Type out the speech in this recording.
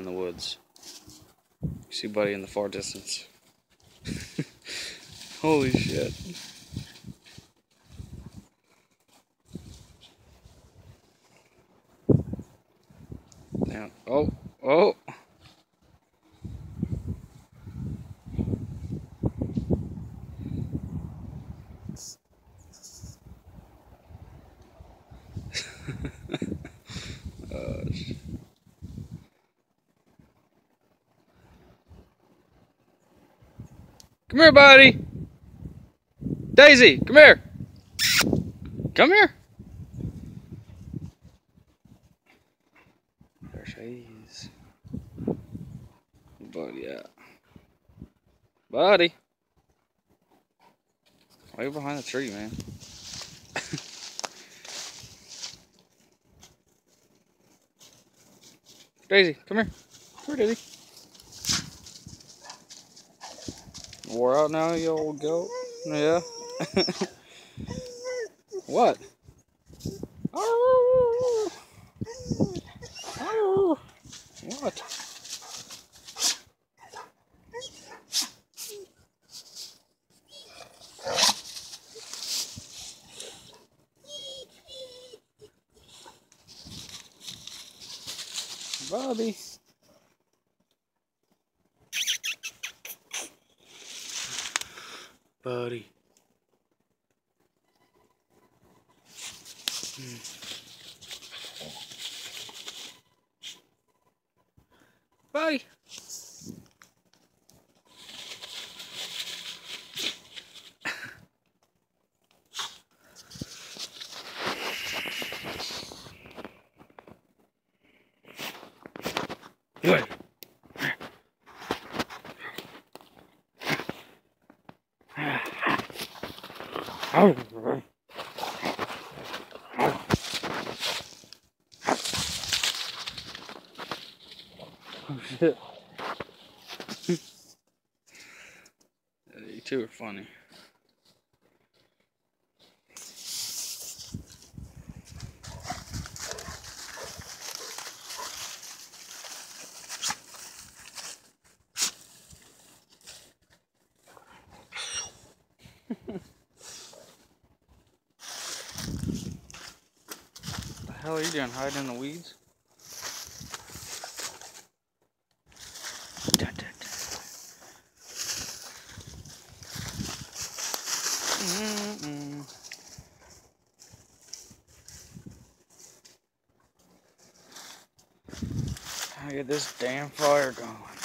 in the woods. You see Buddy in the far distance. Holy shit. Damn. Oh, oh. Come here, Buddy. Daisy, come here. Come here. There she is. Buddy, yeah. Buddy. Way behind the tree, man. Daisy, come here. Come here, Daisy. Wore out now, you old goat? Yeah. What? Oh. Oh. What? Bobby. Buddy. Buddy. Good. Oh shit. You two are funny. What the hell are you doing, hiding in the weeds? I get this damn fire going.